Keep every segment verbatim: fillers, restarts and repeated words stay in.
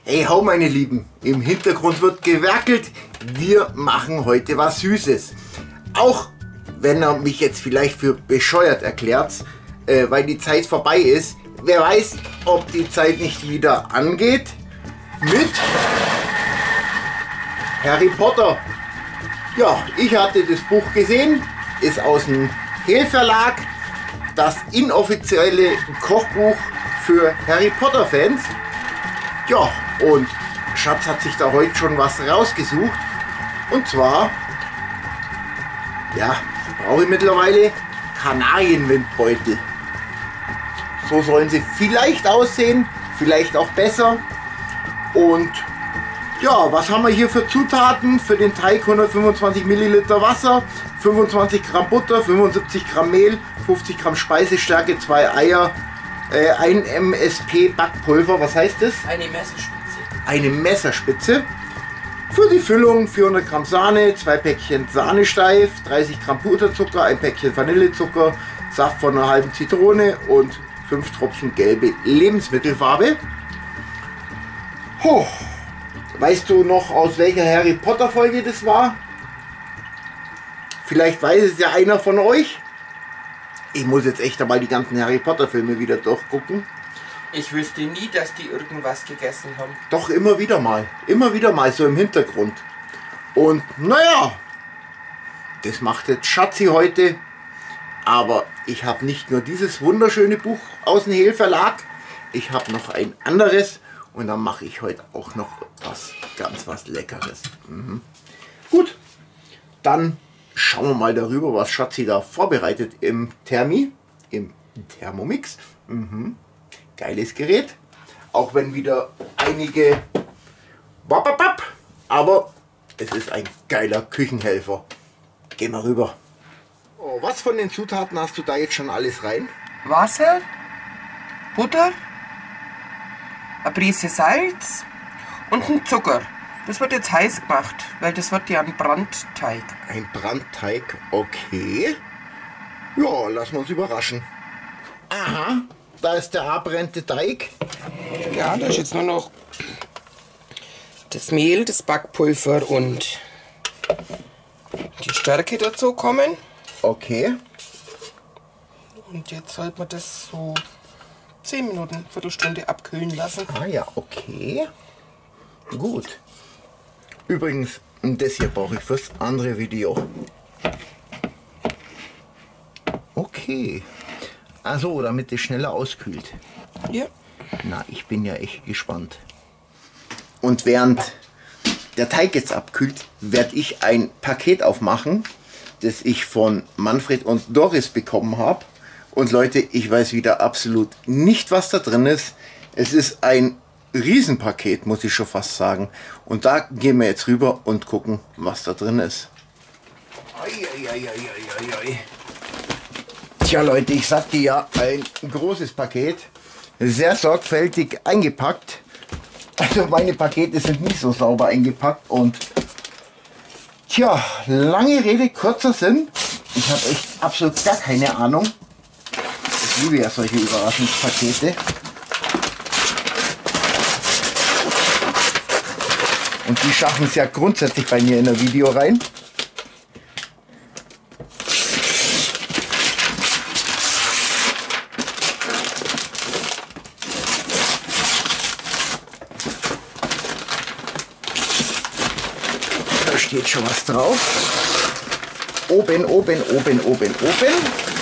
Hey ho meine Lieben, im Hintergrund wird gewerkelt. Wir machen heute was Süßes. Auch wenn er mich jetzt vielleicht für bescheuert erklärt, äh, weil die Zeit vorbei ist. Wer weiß, ob die Zeit nicht wieder angeht mit Harry Potter. Ja, ich hatte das Buch gesehen, ist aus dem Hehl Verlag, das inoffizielle Kochbuch für Harry Potter Fans. Ja, und Schatz hat sich da heute schon was rausgesucht. Und zwar, ja, brauche ich mittlerweile Kanarienwindbeutel. So sollen sie vielleicht aussehen, vielleicht auch besser. Und ja, was haben wir hier für Zutaten? Für den Teig hundertfünfundzwanzig Milliliter Wasser, fünfundzwanzig Gramm Butter, fünfundsiebzig Gramm Mehl, fünfzig Gramm Speisestärke, zwei Eier, äh, ein M S P Backpulver. Was heißt das? Eine Messerspitze. Eine Messerspitze. Für die Füllung vierhundert Gramm Sahne, zwei Päckchen Sahne steif, dreißig Gramm Puderzucker, ein Päckchen Vanillezucker, Saft von einer halben Zitrone und fünf Tropfen gelbe Lebensmittelfarbe. Huh. Weißt du noch, aus welcher Harry Potter Folge das war? Vielleicht weiß es ja einer von euch. Ich muss jetzt echt einmal die ganzen Harry Potter Filme wieder durchgucken. Ich wüsste nie, dass die irgendwas gegessen haben. Doch, immer wieder mal. Immer wieder mal so im Hintergrund. Und naja, das macht jetzt Schatzi heute. Aber ich habe nicht nur dieses wunderschöne Buch aus dem Hehl Verlag. Ich habe noch ein anderes. Und dann mache ich heute auch noch was ganz was Leckeres. Mhm. Gut, dann schauen wir mal darüber, was Schatzi da vorbereitet im Thermi, im Thermomix. Mhm. Geiles Gerät, auch wenn wieder einige Wapapap, aber es ist ein geiler Küchenhelfer. Geh mal rüber. Oh, was von den Zutaten hast du da jetzt schon alles rein? Wasser, Butter, eine Prise Salz und ein Zucker. Das wird jetzt heiß gemacht, weil das wird ja ein Brandteig. Ein Brandteig, okay. Ja, lassen wir uns überraschen. Aha, da ist der abbrennende Teig. Ja, da ist jetzt nur noch das Mehl, das Backpulver und die Stärke dazu kommen. Okay. Und jetzt sollte man das so zehn Minuten, Viertelstunde abkühlen lassen. Ah ja, okay. Gut. Übrigens, das hier brauche ich fürs andere Video. Okay. Also, damit es schneller auskühlt. Ja. Na, ich bin ja echt gespannt. Und während der Teig jetzt abkühlt, werde ich ein Paket aufmachen, das ich von Manfred und Doris bekommen habe. Und Leute, ich weiß wieder absolut nicht, was da drin ist. Es ist ein Riesenpaket, muss ich schon fast sagen. Und da gehen wir jetzt rüber und gucken, was da drin ist. Ei, ei, ei, ei, ei, ei. Tja Leute, ich sagte ja, ein großes Paket. Sehr sorgfältig eingepackt. Also meine Pakete sind nicht so sauber eingepackt. Und tja, lange Rede, kurzer Sinn. Ich habe echt absolut gar keine Ahnung. Ich liebe ja solche Überraschungspakete. Und die schaffen es ja grundsätzlich bei mir in der Video rein. Da steht schon was drauf. Oben, oben, oben, oben, oben.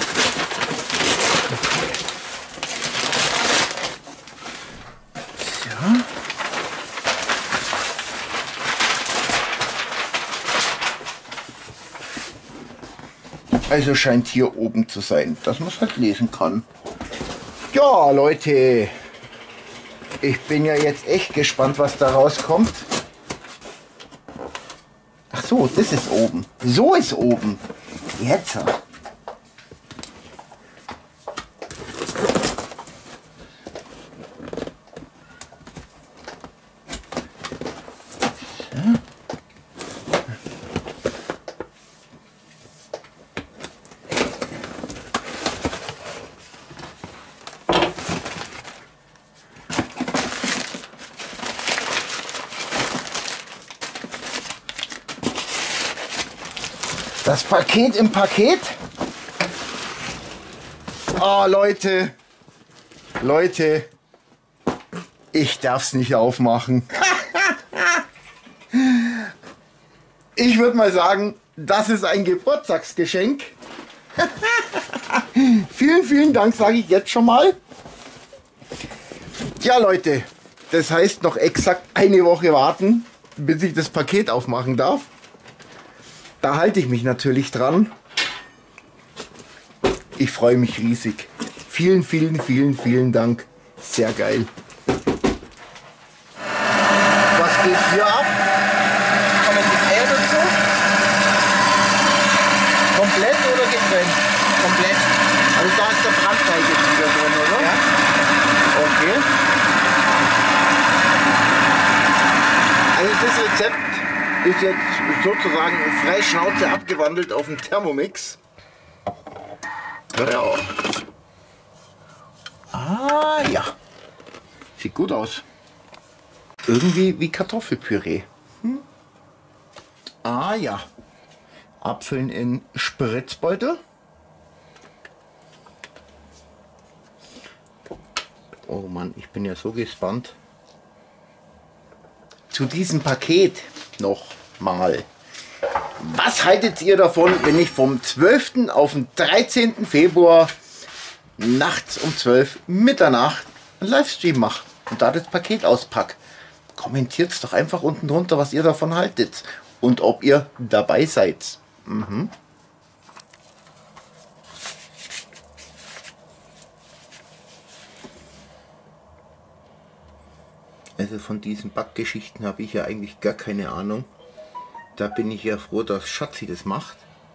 Also scheint hier oben zu sein, dass man es halt lesen kann. Ja, Leute, ich bin ja jetzt echt gespannt, was da rauskommt. Ach so, das ist oben. So ist oben. Jetzt. Das Paket im Paket. Oh, Leute. Leute. Ich darf es nicht aufmachen. Ich würde mal sagen, das ist ein Geburtstagsgeschenk. Vielen, vielen Dank, sage ich jetzt schon mal. Ja, Leute, das heißt noch exakt eine Woche warten, bis ich das Paket aufmachen darf. Da halte ich mich natürlich dran. Ich freue mich riesig. Vielen, vielen, vielen, vielen Dank. Sehr geil. Was geht hier ab? Kommen die Eier dazu? Komplett oder getrennt? Komplett. Also da ist der Brandteig jetzt wieder drin, oder? Ja. Okay. Also das Rezept ist jetzt sozusagen frei Schnauze abgewandelt auf den Thermomix. Ja. Ah ja. Sieht gut aus. Irgendwie wie Kartoffelpüree. Hm? Ah ja. Apfeln in Spritzbeutel. Oh Mann, ich bin ja so gespannt. Zu diesem Paket noch mal. Was haltet ihr davon, wenn ich vom zwölften auf den dreizehnten Februar nachts um zwölf Mitternacht einen Livestream mache und da das Paket auspacke? Kommentiert es doch einfach unten drunter, was ihr davon haltet und ob ihr dabei seid. Mhm. Also von diesen Backgeschichten habe ich ja eigentlich gar keine Ahnung. Da bin ich ja froh, dass Schatzi das macht.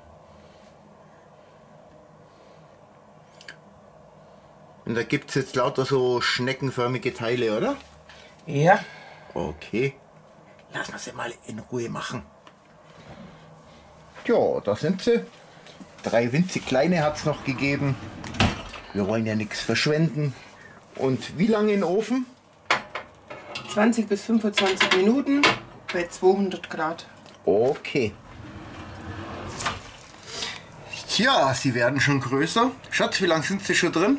Und da gibt es jetzt lauter so schneckenförmige Teile, oder? Ja. Okay. Lass wir sie mal in Ruhe machen. Ja, da sind sie. Drei winzig kleine hat es noch gegeben. Wir wollen ja nichts verschwenden. Und wie lange in den Ofen? zwanzig bis fünfundzwanzig Minuten bei zweihundert Grad. Okay. Tja, sie werden schon größer. Schatz, wie lange sind sie schon drin?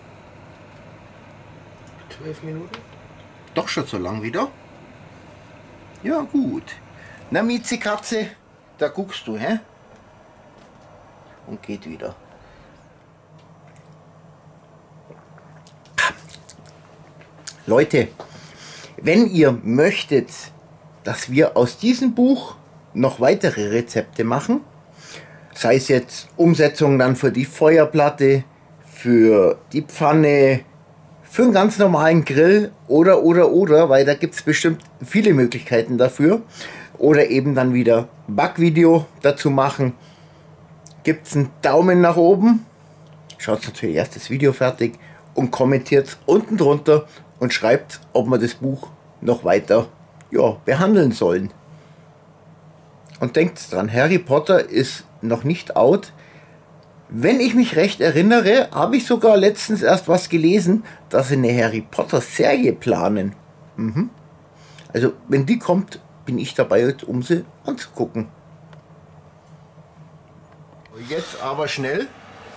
zwölf Minuten. Doch schon so lang wieder? Ja, gut. Na, Miezi Katze, da guckst du, hä? Und geht wieder. Leute, wenn ihr möchtet, dass wir aus diesem Buch noch weitere Rezepte machen, sei es jetzt Umsetzung dann für die Feuerplatte, für die Pfanne, für einen ganz normalen Grill oder, oder, oder, weil da gibt es bestimmt viele Möglichkeiten dafür, oder eben dann wieder Backvideo dazu machen, gibt es einen Daumen nach oben, schaut natürlich erst das Video fertig und kommentiert unten drunter und schreibt, ob wir das Buch noch weiter ja, behandeln sollen. Und denkt dran, Harry Potter ist noch nicht out. Wenn ich mich recht erinnere, habe ich sogar letztens erst was gelesen, dass sie eine Harry Potter Serie planen. Mhm. Also wenn die kommt, bin ich dabei, um sie anzugucken. Jetzt aber schnell.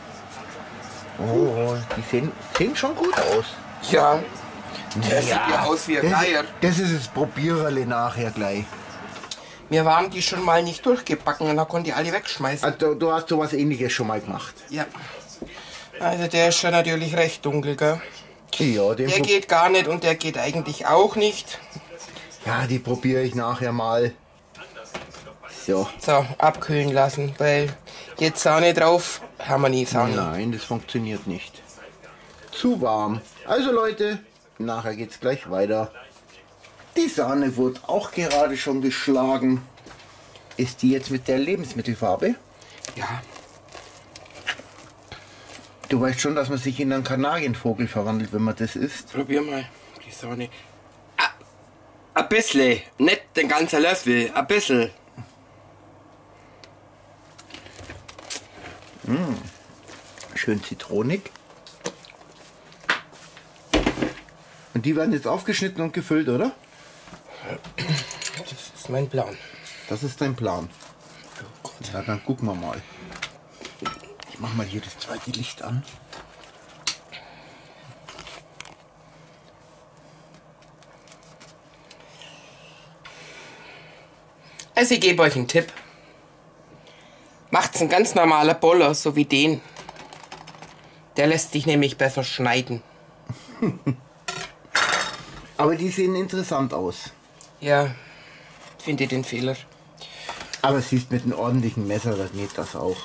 Oh, die sehen, sehen schon gut aus. Ja. Der sieht Ja, ja aus wie ein das, Geier. das ist das Probiererle nachher gleich. Wir waren die schon mal nicht durchgebacken und da konnte ich alle wegschmeißen. Also, du hast sowas Ähnliches schon mal gemacht. Ja. Also der ist schon natürlich recht dunkel, gell? Ja, den Der Pro- geht gar nicht und der geht eigentlich auch nicht. ja, die probiere ich nachher mal. So. So, abkühlen lassen, weil jetzt Sahne drauf haben wir nie Sahne. Nein, das funktioniert nicht. Zu warm. Also Leute, nachher geht's gleich weiter. Die Sahne wurde auch gerade schon geschlagen. Ist die jetzt mit der Lebensmittelfarbe? Ja, Du weißt schon, dass man sich in einen Kanarienvogel verwandelt, wenn man das isst. probier mal die Sahne. Ah, ein bisschen, nicht den ganzen Löffel, ein bisschen. Schön zitronig. Und die werden jetzt aufgeschnitten und gefüllt, oder? Das ist mein Plan. Das ist dein Plan. Ja, dann gucken wir mal. Ich mach mal hier das zweite Licht an. Also ich gebe euch einen Tipp. Macht's ein ganz normaler Boller, so wie den. Der lässt sich nämlich besser schneiden. Aber die sehen interessant aus. Ja, finde ich den Fehler. Aber siehst, mit einem ordentlichen Messer, das geht das auch.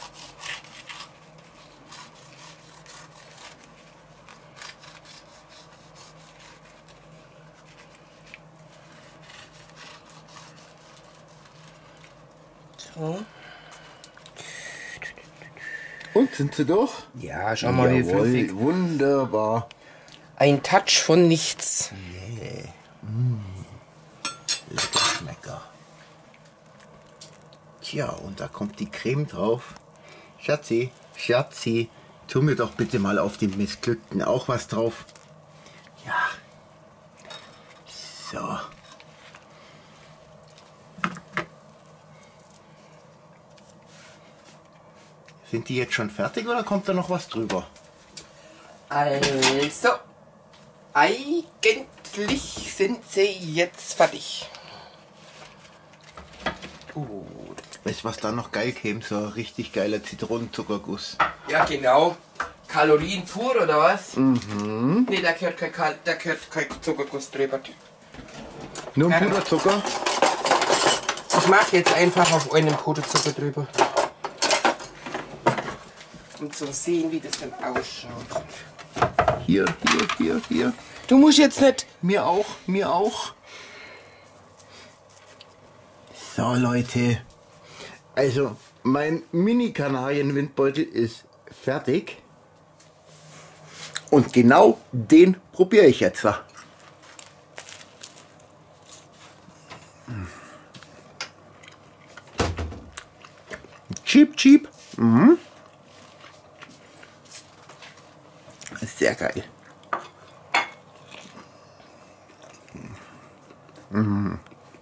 So. Und sind sie durch? Ja, schau mal, wie Jawohl, fluffig. wunderbar. Ein Touch von nichts. Yeah. Mm. Lecker Schmecker. Tja, und da kommt die Creme drauf. Schatzi, Schatzi, tu mir doch bitte mal auf dem Missglückten auch was drauf. Ja. So. Sind die jetzt schon fertig oder kommt da noch was drüber? Also, eigentlich sind sie jetzt fertig. Gut. Weißt du, was da noch geil käme? So ein richtig geiler Zitronenzuckerguss. Ja, genau. Kalorien pur oder was? Mhm. Ne, da gehört kein, Kal da gehört kein Zuckerguss drüber. Nur ein Ja. Puderzucker? Ich mache jetzt einfach auf einen Puderzucker drüber. Um zu sehen, wie das dann ausschaut. Hier, hier, hier, hier. Du musst jetzt nicht. Mir auch, mir auch. So, Leute. Also, mein Mini-Kanarien-Windbeutel ist fertig. Und genau den probiere ich jetzt. Cheap, cheap. Mhm. Sehr geil. Mhm.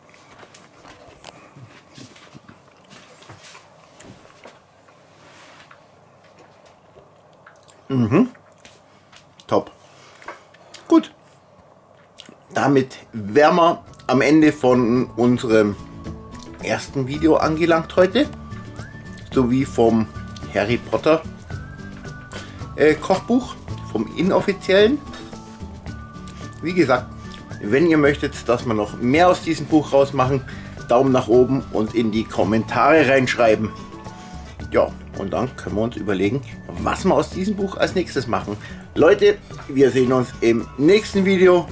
Mhm. Top. Gut. Damit wären wir am Ende von unserem ersten Video angelangt heute. Sowie vom Harry Potter äh, Kochbuch, vom inoffiziellen. Wie gesagt, wenn ihr möchtet, dass wir noch mehr aus diesem Buch rausmachen, Daumen nach oben und in die Kommentare reinschreiben. Ja, und dann können wir uns überlegen, was wir aus diesem Buch als nächstes machen. Leute, wir sehen uns im nächsten Video.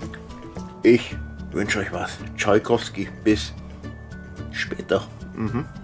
Ich wünsche euch was. Tschaikowski, bis später. Mhm.